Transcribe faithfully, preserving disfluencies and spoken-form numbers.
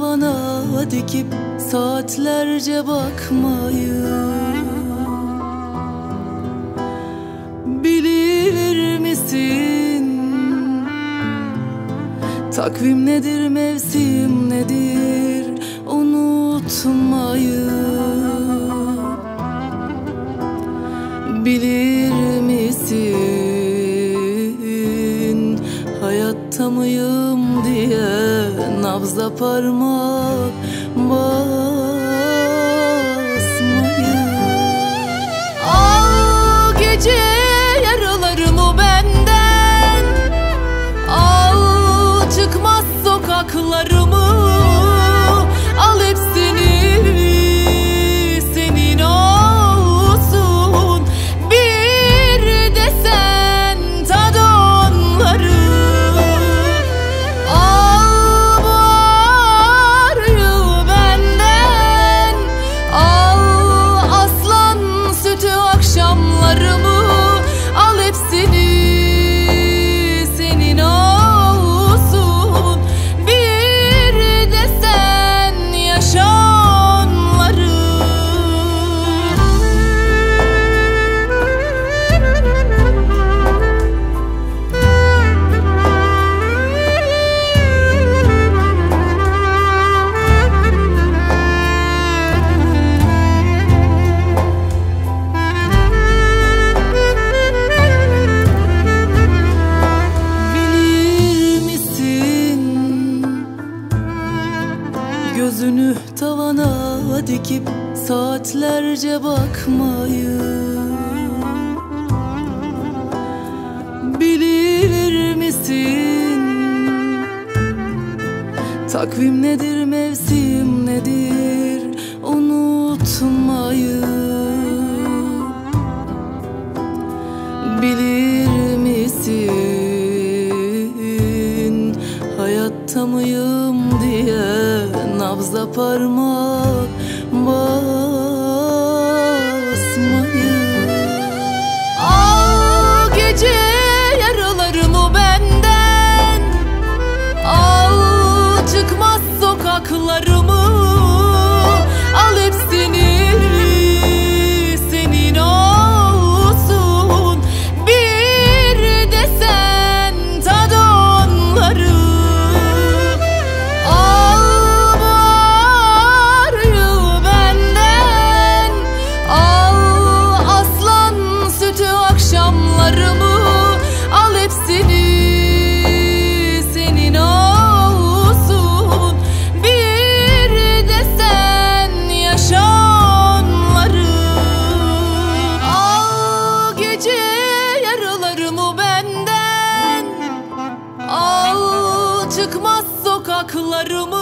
tavana dikip saatlerce bakmayı bilir misin? Takvim nedir, mevsim nedir, unutmayı bilir misin? Hayatta mıyım diye nabza parmak basmayı. Al gece yaralarımı benden, al çıkmaz sokaklarımı, al hepsini senin olsun. Bir de sen tad onları. Al bu ağrıyı benden, al aslan sütü akşamlarımı, al hepsini senin olsun. Bir de sen yaşa onları. Bilir misin? Gözünü tavana dikip saatlerce bakmayı bilir misin? Takvim nedir, mevsim nedir, unutmayı bilir misin? Hayatta mıyım diye nabza parmak basmayı. Al gece yaralarımı benden, al çıkmaz sokaklarımı, al hepsini senin olsun. Bir de sen tad onları. Al bu ağrıyı benden, al aslan sütü akşamlarımı, al hepsini senin olsun. Bir de sen yaşa onları. Al gece yaralarımı benden, al çıkmaz sokaklarımı,